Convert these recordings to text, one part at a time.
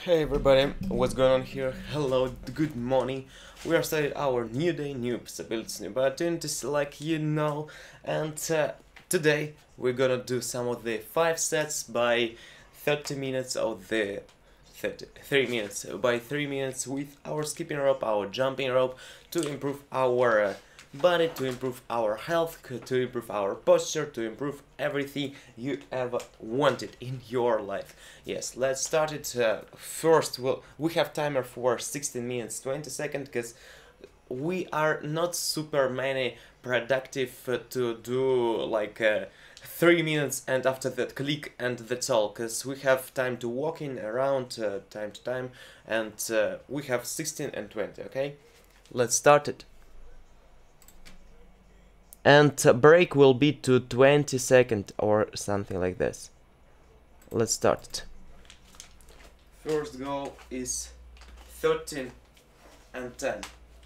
Hey everybody, what's going on here? Hello, good morning. We are starting our new day, new possibilities, new opportunities, like you know. And today we're gonna do some of the 5 sets by 30 minutes of the 3 minutes by 3 minutes with our skipping rope, our jumping rope to improve our body, to improve our health, to improve our posture, to improve everything you ever wanted in your life. Yes, let's start it. First, we have timer for 16 minutes 20 seconds because we are not super many productive to do like 3 minutes and after that click and that's all, because we have time to walk in around time to time, and we have 16 and 20. Okay, let's start it. And break will be to 20 seconds or something like this. Let's start it. First goal is 13 and 10.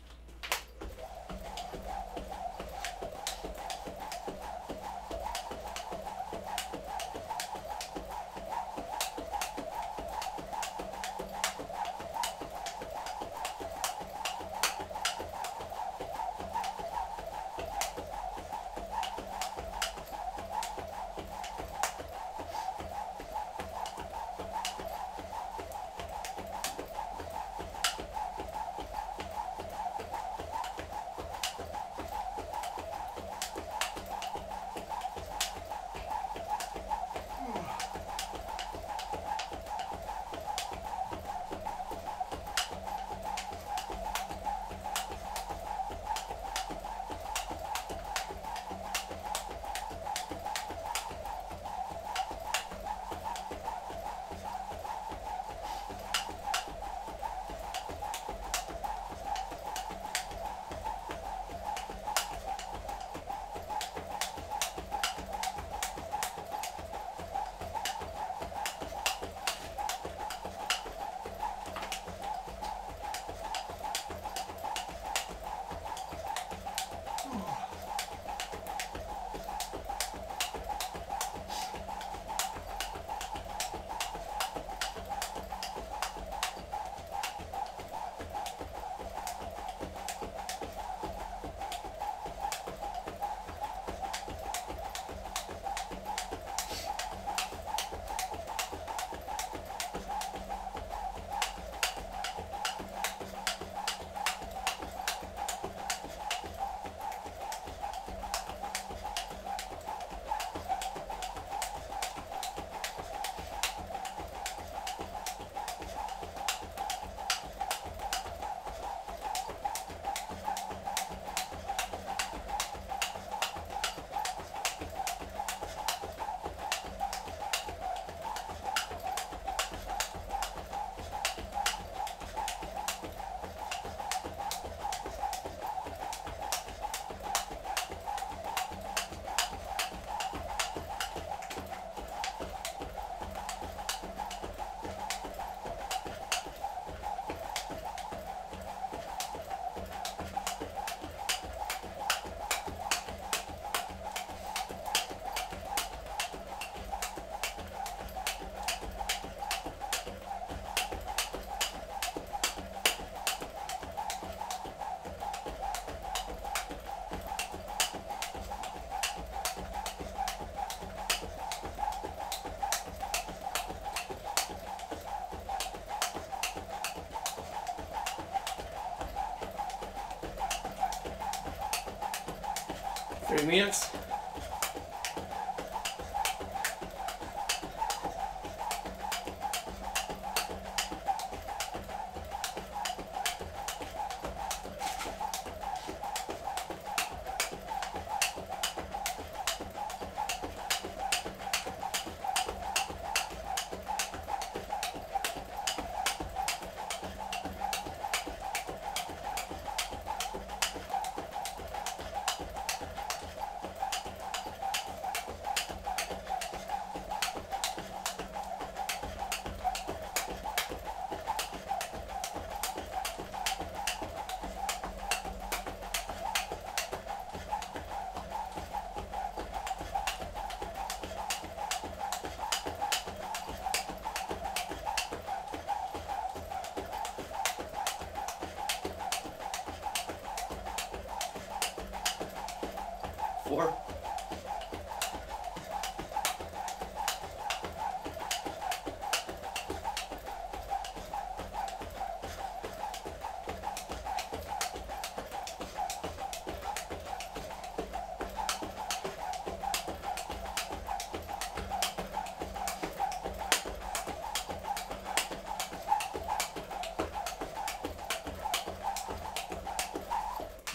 Three minutes.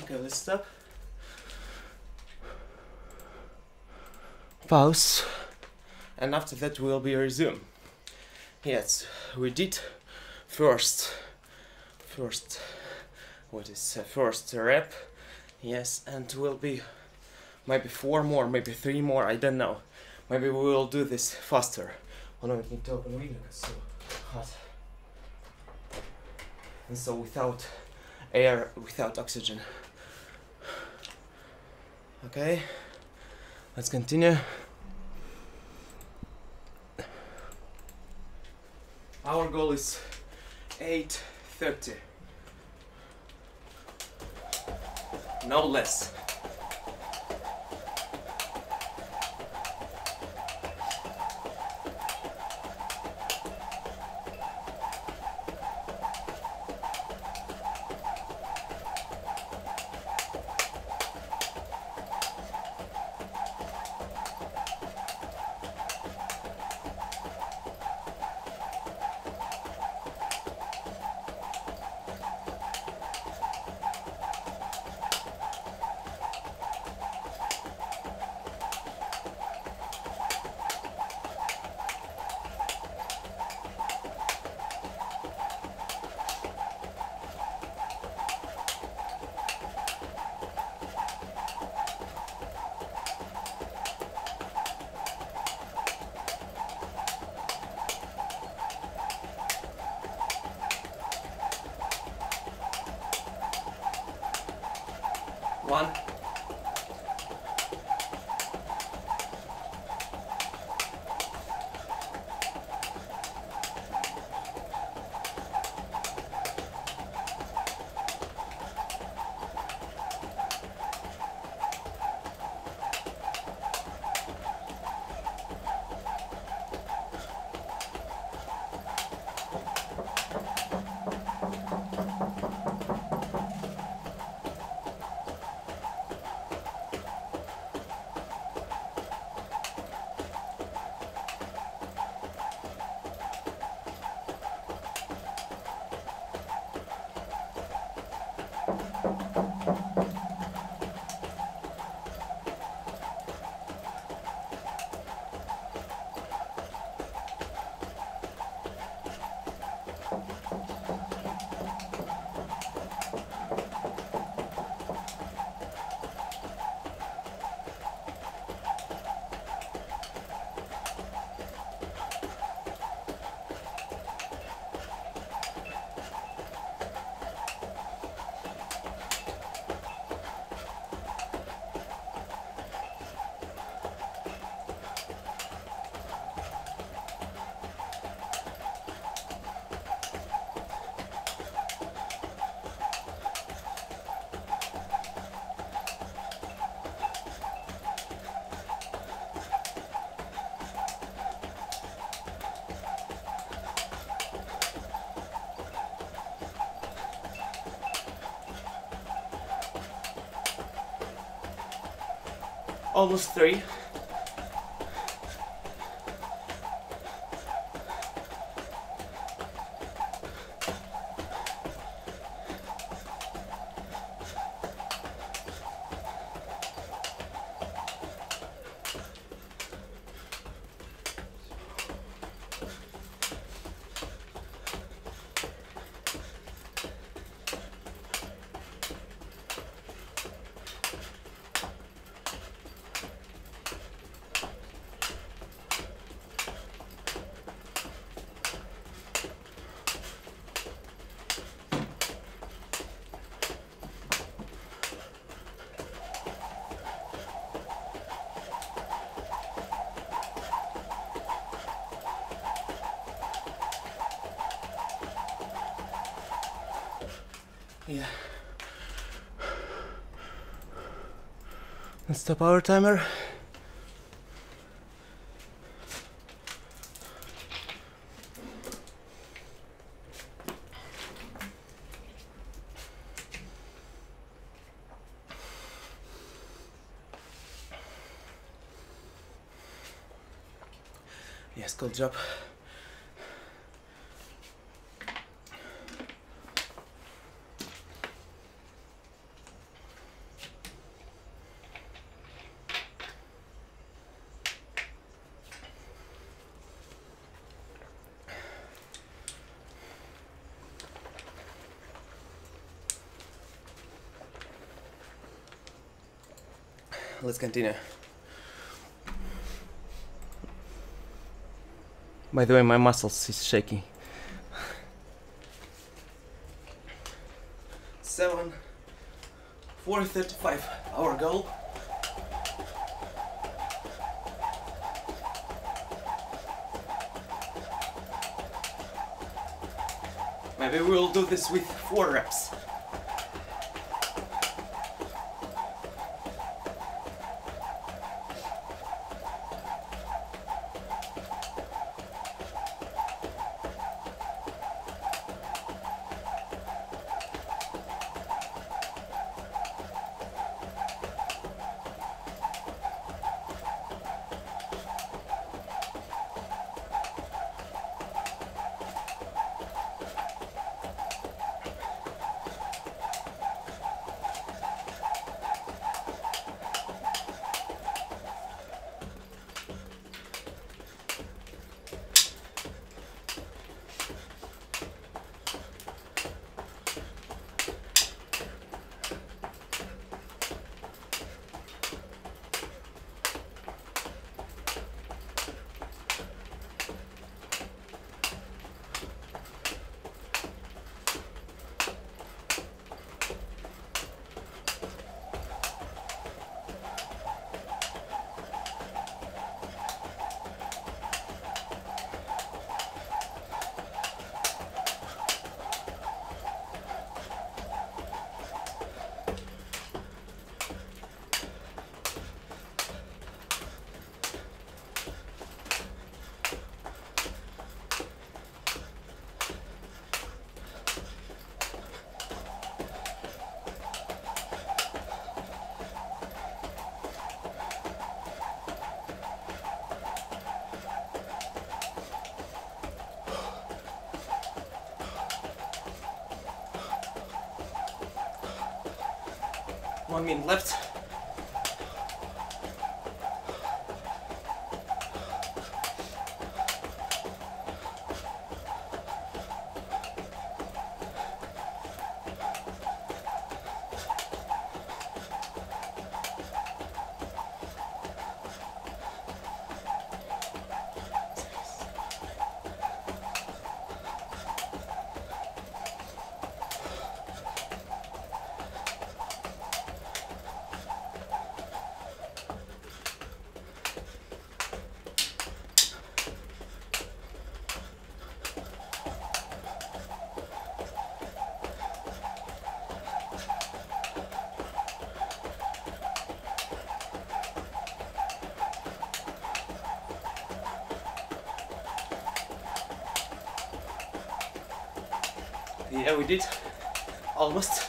Okay, let's stop. Pause. And after that we'll be resume. Yes, we did first what is first rep. Yes, and will be maybe 4 more, maybe 3 more, I don't know. Maybe we will do this faster. Oh no, I need to open the window, it's so hot. And so without air, without oxygen. Okay, let's continue. Our goal is 8:30. No less. One. Almost 3. Yeah. Let's stop our timer. Yes, good job. Let's continue. By the way, my muscles is shaking. 4:35, our goal. Maybe we'll do this with 4 reps. One minute left. Yeah, we did. Almost.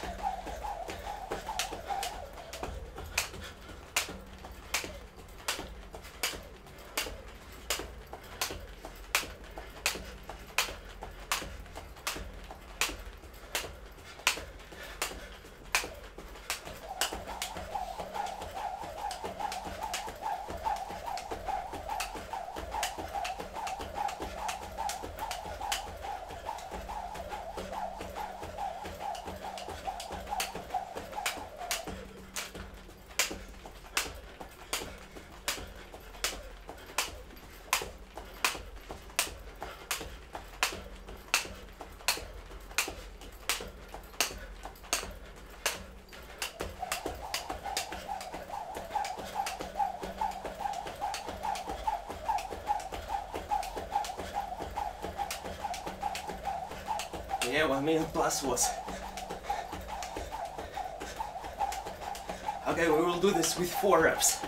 Yeah, 1 minute plus was. Okay, we will do this with 4 reps.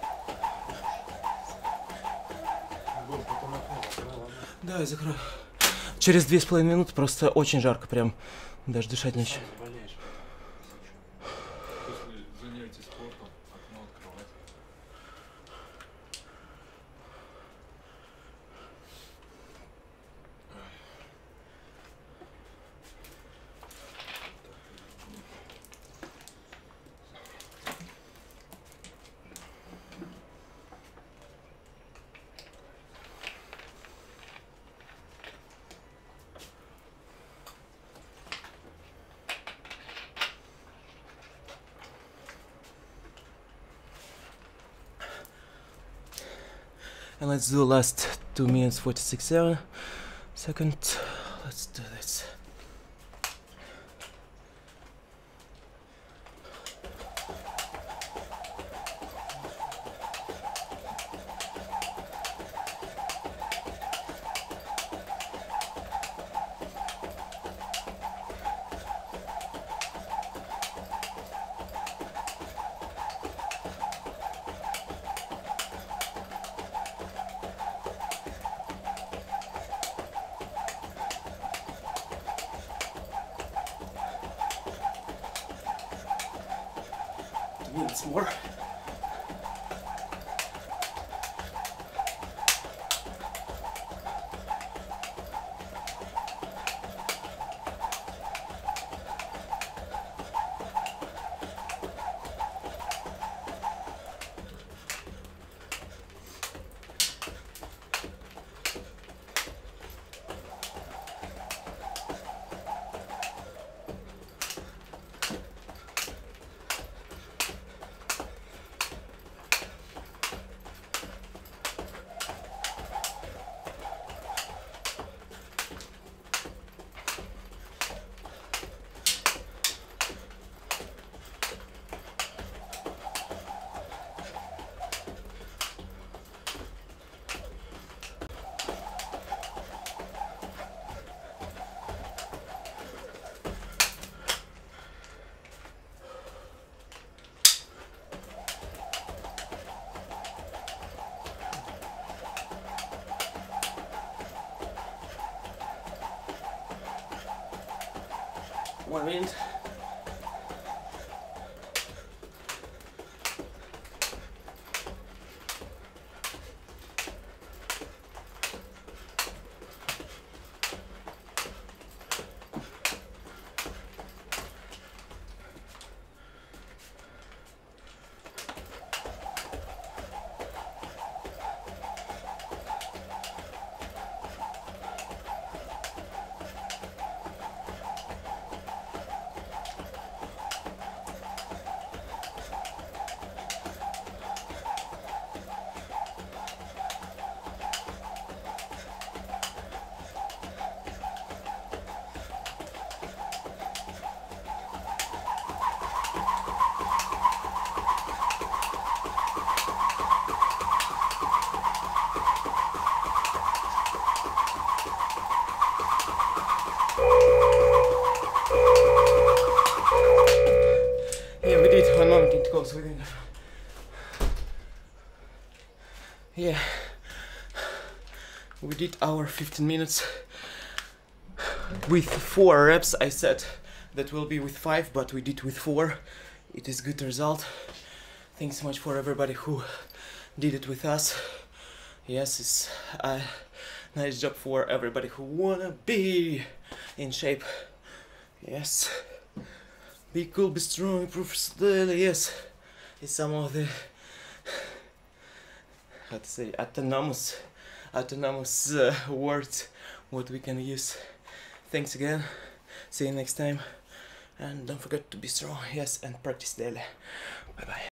Да, я закрою. через 2,5 минуты просто очень жарко, прям даже дышать нечем. После занятий спортом окно открывать. And let's do last 2 minutes 46 seconds. Let's do this. Minutes more. One minute. Yeah, we did 1 moment it goes within. Yeah, we did our 15 minutes with 4 reps. I said that will be with 5, but we did with 4. It is good result. Thanks so much for everybody who did it with us. Yes, it's a nice job for everybody who wanna be in shape. Yes, be cool, be strong, improve daily. Yes, it's some of the, how to say, autonomous words what we can use. Thanks again. See you next time, and don't forget to be strong. Yes, and practice daily. Bye bye.